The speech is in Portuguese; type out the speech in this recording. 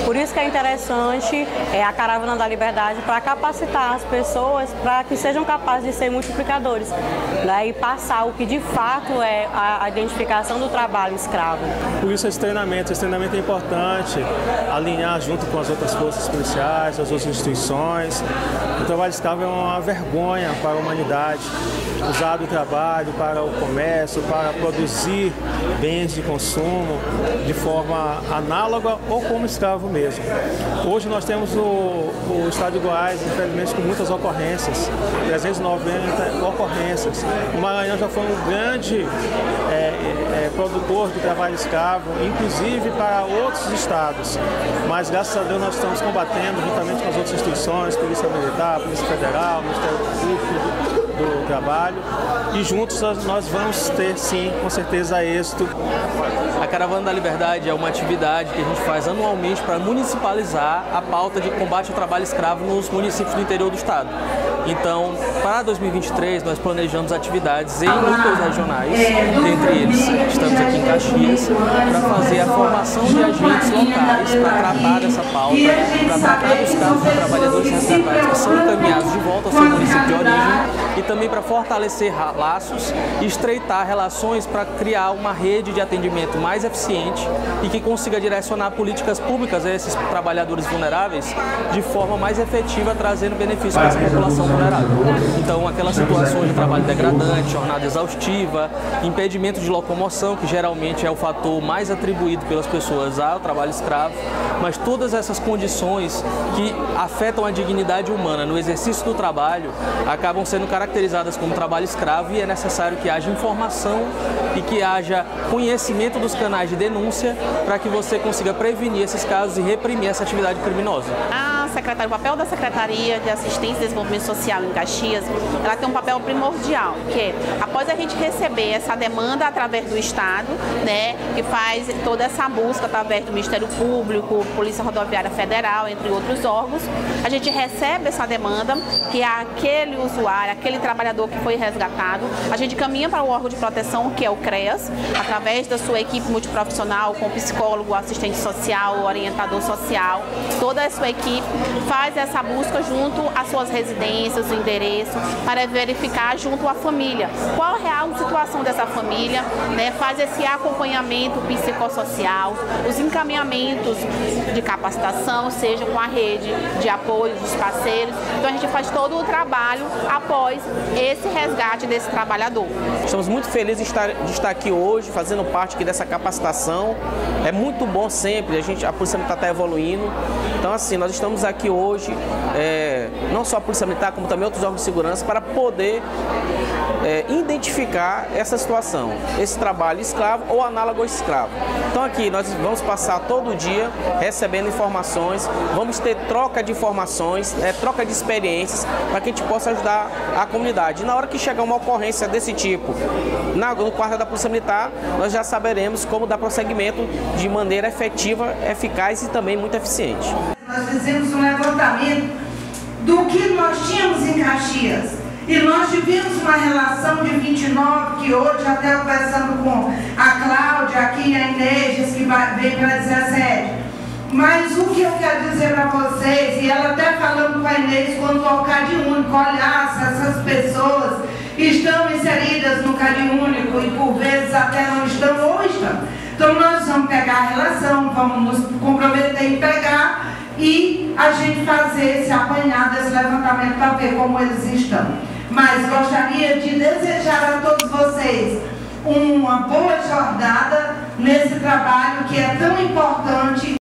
Por isso que é interessante a Caravana da Liberdade, para capacitar as pessoas para que sejam capazes de ser multiplicadores, né, e passar o que de fato é a identificação do trabalho escravo. Por isso esse treinamento é importante, alinhar junto com as outras forças policiais, as outras instituições. O trabalho escravo é uma vergonha para a humanidade, usado o trabalho para o comércio, para produzir bens de consumo de forma análoga ou como escravo mesmo. Hoje nós temos o estado de Goiás, infelizmente, com muitas ocorrências, 390 ocorrências. O Maranhão já foi um grande produtor de trabalho escravo, inclusive para outros estados. Mas, graças a Deus, nós estamos combatendo, juntamente com as outras instituições, Polícia Militar, Polícia Federal, Ministério Público do Trabalho, e juntos nós vamos ter, sim, com certeza, êxito. A Caravana da Liberdade é uma atividade que a gente faz anualmente para municipalizar a pauta de combate ao trabalho escravo nos municípios do interior do estado. Então, para 2023, nós planejamos atividades em núcleos regionais, dentre eles estamos aqui em Caxias, para fazer a formação de agentes locais para tratar dessa pauta, para tratar dos casos de trabalhadores resgatados que são encaminhados de volta ao seu município de origem, e também para fortalecer laços e estreitar relações para criar uma rede de atendimento mais eficiente e que consiga direcionar políticas públicas a esses trabalhadores vulneráveis de forma mais efetiva, trazendo benefícios para essa população vulnerável. Então, aquelas situações de trabalho degradante, jornada exaustiva, impedimento de locomoção, que geralmente é o fator mais atribuído pelas pessoas ao trabalho escravo, mas todas essas condições que afetam a dignidade humana no exercício do trabalho acabam sendo caracterizadas como trabalho escravo, e é necessário que haja informação e que haja conhecimento dos canais de denúncia para que você consiga prevenir esses casos e reprimir essa atividade criminosa. O papel da Secretaria de Assistência e Desenvolvimento Social em Caxias, ela tem um papel primordial, que é, após a gente receber essa demanda através do Estado, né, que faz toda essa busca através do Ministério Público, Polícia Rodoviária Federal, entre outros órgãos, a gente recebe essa demanda, que é aquele usuário, aquele trabalhador que foi resgatado, a gente caminha para o órgão de proteção, que é o CREAS, através da sua equipe multiprofissional, com psicólogo, assistente social, orientador social, toda a sua equipe faz essa busca junto às suas residências, o endereço, para verificar junto à família qual a real situação dessa família, né? Faz esse acompanhamento psicossocial, os encaminhamentos de capacitação, seja com a rede de apoio dos parceiros. Então a gente faz todo o trabalho após esse resgate desse trabalhador. Estamos muito felizes de estar aqui hoje, fazendo parte aqui dessa capacitação. É muito bom sempre, a Polícia Militar está evoluindo. Então, assim, nós estamos aqui hoje, não só a Polícia Militar, como também outros órgãos de segurança, para poder identificar essa situação, esse trabalho escravo ou análogo ao escravo. Então aqui nós vamos passar todo dia recebendo informações, vamos ter troca de informações, troca de experiências, para que a gente possa ajudar a comunidade. E na hora que chegar uma ocorrência desse tipo no quartel da Polícia Militar, nós já saberemos como dar prosseguimento de maneira efetiva, eficaz e também muito eficiente. Nós fizemos um levantamento do que nós tínhamos em Caxias. E nós tivemos uma relação de 29, que hoje, até conversando com a Cláudia, aqui a Inês, que veio para 17. Mas o que eu quero dizer para vocês, e ela até falando com a Inês quanto ao CadÚnico, olhar se essas pessoas estão inseridas no CadÚnico e por vezes até não estão ou estão. Então nós vamos pegar a relação, vamos nos comprometer em pegar e a gente fazer esse apanhado, esse levantamento para ver como eles estão. Mas gostaria de desejar a todos vocês uma boa jornada nesse trabalho que é tão importante.